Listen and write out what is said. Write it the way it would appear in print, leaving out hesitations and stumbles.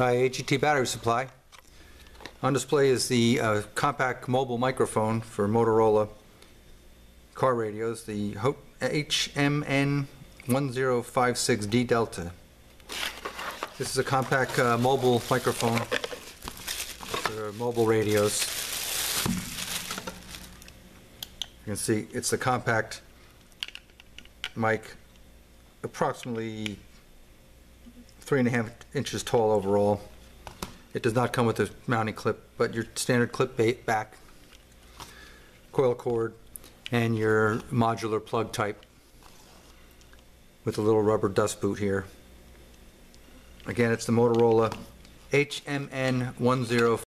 Hi, AGT battery supply. On display is the compact mobile microphone for Motorola car radios, the HMN1056D Delta. This is a compact mobile microphone for mobile radios. You can see it's a compact mic, approximately 3.5 inches tall overall. It does not come with a mounting clip, but your standard clip back, coil cord, and your modular plug type with a little rubber dust boot here. Again, it's the Motorola HMN1056D.